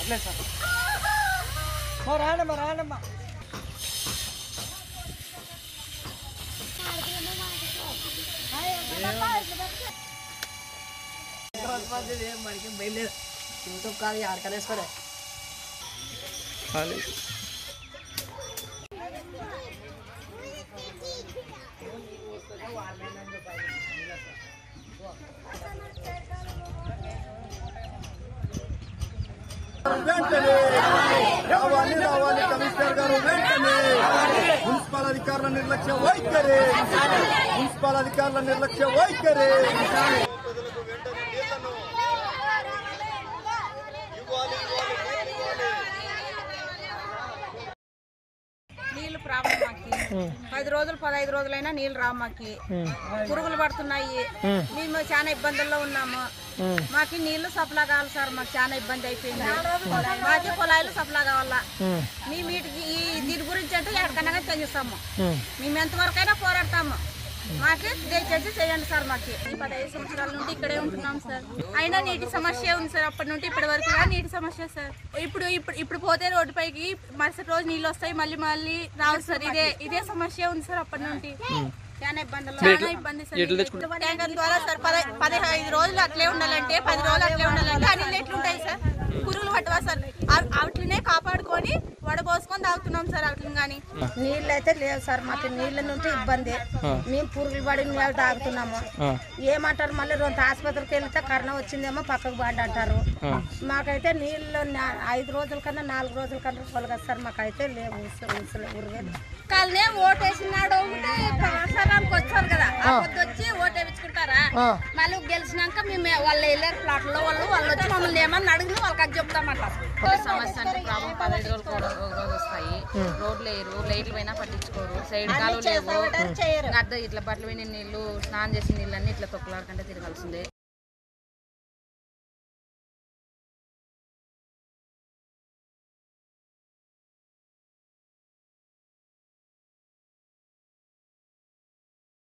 లేదు సార్. రానమ్మా రానమ్మా. మనకి బయలుదేరు ఇంకో కాదు ఆడకనేసుకోలే. వెంటనే రావాలి రావాలి కమిషనర్ గారు వెంటనే. మున్సిపల్ అధికారుల నిర్లక్ష్య వైఖరి, మున్సిపల్ అధికారుల నిర్లక్ష్య వైఖరి. ప్రజలకు వెంటనే నీళ్లను ఇవ్వాలి. నీళ్లు ప్రాబ్లం మాకి 10 రోజులు 15 రోజులైనా నీళ్లు రావు. మాకి పురుగులు పడుతున్నాయి. మేము చాలా ఇబ్బందుల్లో ఉన్నాము. మాకు నీళ్లు సప్లా కావాలి సార్. మాకు చాలా ఇబ్బంది అయిపోయింది. మాకు కుళాయిలు సప్లా కావాలా. మేము వీటికి దీని గురించి అంటే ఎక్కడికన్నా తెగిస్తాము. మేము ఎంతవరకైనా పోరాడతాము. మాకు దయచేసి చేయండి సార్. మాకు 15 సంవత్సరాల నుండి ఇక్కడే ఉంటున్నాం సార్. అయినా నీటి సమస్య ఉంది సార్. అప్పటి నుండి ఇప్పటి వరకు నీటి సమస్య సార్. ఇప్పుడు పోతే రోడ్డుపైకి మరుసటి రోజు నీళ్ళు వస్తాయి, మళ్ళీ రావు సార్. ఇదే సమస్య ఉంది సార్. అప్పటి నుండి చాలా ఇబ్బంది సార్. ట్యాంకర్ ద్వారా సార్ 15 రోజులు అట్లే ఉండాలంటే 10 రోజులు అట్లే ఉండాలంటే అన్ని ఎట్లుంటాయి సార్? పురుగులు పట్టవా సార్? వాటినే కాపాడుకొని వడబోసుకొని తాగుతున్నాం సార్. వాటిని కానీ నీళ్ళు అయితే లేవు సార్. మాకు నీళ్ళ నుండి ఇబ్బంది. మేము పురుగులు పడి నీళ్ళు తాగుతున్నాము. ఏమంటారు మళ్ళీ 2 ఆసుపత్రికి వెళ్తే కరోనా వచ్చిందేమో పక్కకు బాండి అంటారు. మాకైతే నీళ్ళు 5 రోజుల కన్నా 4 రోజుల కన్నా పొలగదు సార్. మాకైతే లేవు ఉరగదు. కాలనే ఓటేసినాడు సంవత్సరానికి వచ్చారు కదా, వచ్చి ఓటేపించుకుంటారా? మళ్ళీ గెలిచినాక మేము వాళ్ళు వెళ్ళారు ప్లాట్లో వాళ్ళు వచ్చి మమ్మల్ని ఏమన్నా అడిగిన వాళ్ళకి అది చెప్తామంట. సమస్య అంటే ప్రాబ్లం 15 రోజులు వస్తాయి. రోడ్లు వేయరు, లైట్లు పైన పట్టించుకోరు, సైడ్ కాలు లేవు. అర్థం ఇట్లా బట్టలు పోయిన నీళ్లు, స్నానం చేసిన నీళ్ళన్నీ ఇట్లా తొక్కలాడుకుంటే తిరగాల్సిందే.